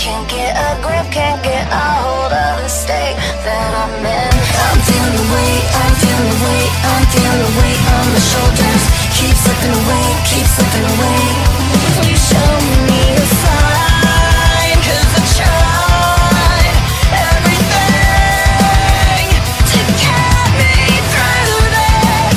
can't get a grip, can't get a hold of the state that I'm in. I'm feeling the weight, I'm feeling the weight, I'm feeling the weight on my shoulders. Keep slipping away, keep slipping away. Please show me a sign, 'cause I tried everything to get me through this.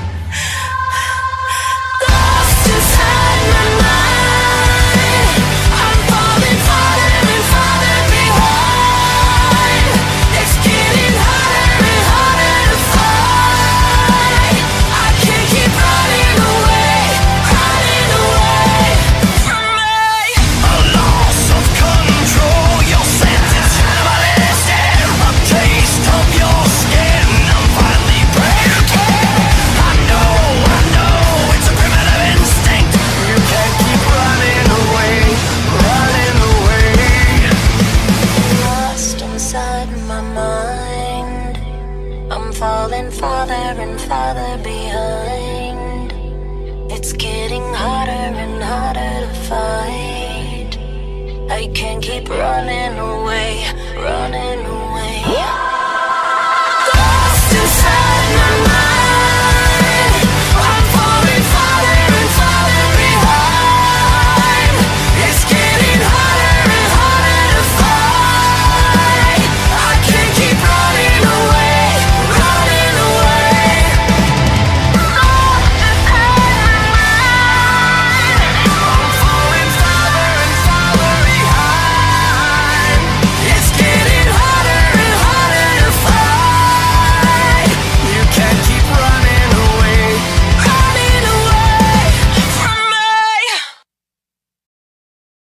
Lost inside my mind, I'm falling farther and farther behind. It's getting harder and harder to fight. I can't keep running away from me. A loss of control, your sentence terminated. A taste of your skin, I'm finally breaking. I know, it's a primitive instinct. You can't keep running away, running away. Lost inside my mind, I'm falling farther and farther behind. It's getting harder and harder to fight. I can't keep running away, running away.